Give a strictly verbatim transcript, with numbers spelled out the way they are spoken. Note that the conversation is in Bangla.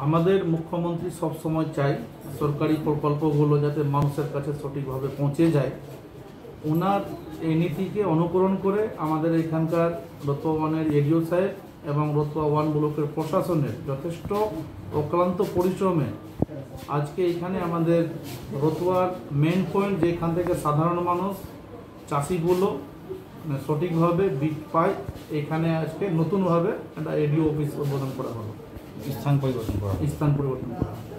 আমাদের মুখ্যমন্ত্রী সব সময় চাই সরকারি প্রকল্পগুলো যাতে মানুষের কাছে সঠিকভাবে পৌঁছে যায়। ওনার এই নীতিকে অনুকরণ করে আমাদের এখানকার রতুয়া ওয়ানের এডিও সাহেব এবং রতুয়া ওয়ান ব্লকের প্রশাসনের যথেষ্ট অক্লান্ত পরিশ্রমে আজকে এখানে আমাদের রতুয়ার মেন পয়েন্ট যেখান থেকে সাধারণ মানুষ চাষিগুলো সঠিকভাবে বীজ পায়, এখানে আজকে নতুনভাবে একটা এডিও অফিস উদ্বোধন করা হলো, স্থান পরিবর্তন করা স্থান পরিবর্তন করা